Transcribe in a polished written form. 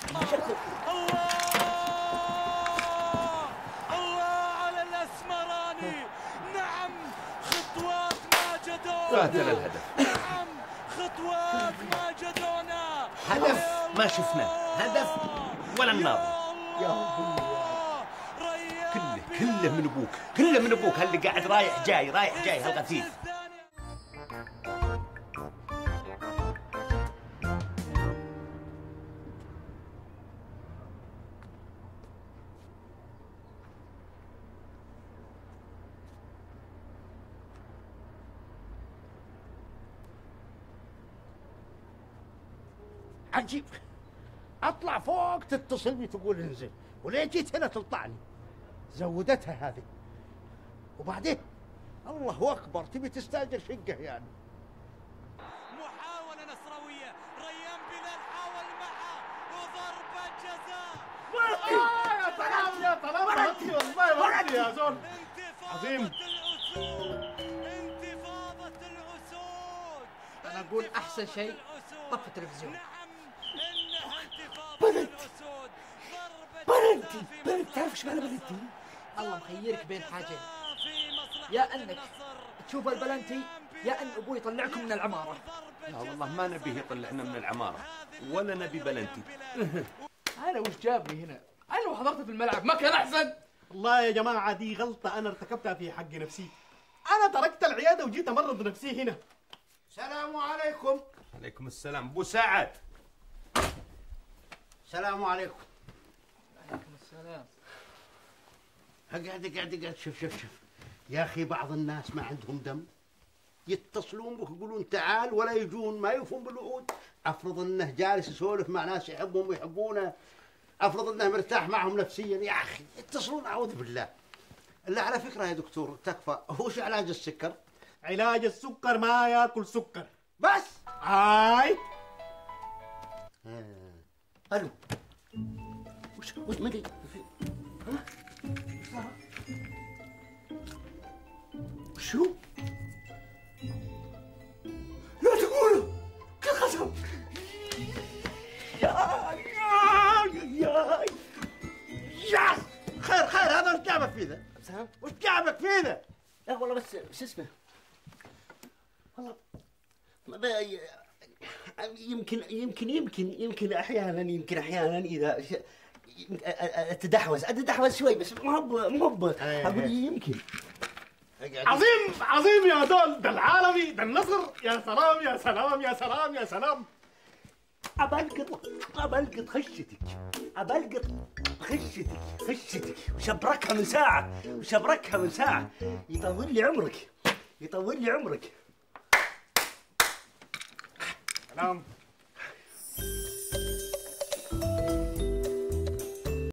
الله على الاسمراني. نعم خطوات ماجدون. قاتل الهدف. نعم خطوات ماجدون. هدف ما شفناه، هدف ولا الناظر. يا رب كله من ابوك، كله من ابوك اللي قاعد رايح جاي رايح جاي هالغثيث. عجيب، اطلع فوق تتصل بي تقول انزل، وليه جيت هنا تلطعني؟ زودتها هذه. وبعدين الله اكبر، تبي تستاجر شقه يعني. محاولة نصراوية، ريان بلال حاول معها وضربة جزاء. يا سلام يا سلام، ورقتي والله ورقتي يا زول. عظيم. انتفاضة الأسود. أنا أقول أحسن شيء طفي التلفزيون. بلنتي تعرف ايش معنى بلنتي؟ الله مخيرك بين حاجين، يا أنك تشوف البلنتي يا أن أبوي يطلعكم من العمارة. لا والله ما نبيه يطلعنا من العمارة ولا نبي بلنتي. أنا وش جابني هنا؟ أنا لو حضرت في الملعب ما كان أحسن؟ والله يا جماعة دي غلطة أنا ارتكبتها في حق نفسي. أنا تركت العيادة وجيت أمرض نفسي هنا. السلام عليكم. عليكم السلام. ابو سعد. السلام عليكم. عليكم السلام. اقعد شوف يا اخي، بعض الناس ما عندهم دم، يتصلون بك يقولون تعال ولا يجون، ما يوفون بالوعود. افرض انه جالس يسولف مع ناس يحبهم ويحبونه، افرض انه مرتاح معهم نفسيا، يا اخي يتصلون اعوذ بالله. الا على فكره يا دكتور تكفى، وش علاج السكر؟ علاج السكر ما ياكل سكر بس. هاي الو، وش مدري شو؟ لا تقولوا كل خشب. يا خير هذا وش جابك فيه ذا؟ وش جابك فيه ذا؟ لا والله بس شو اسمه، والله يمكن احيانا اذا اتدحوز شوي، بس مو اقول يمكن. عظيم يا دول، ده العالمي، ده النصر. يا سلام يا سلام يا سلام يا سلام. أبلقط خشتك وشبركها من ساعة يطول لي عمرك. سلام.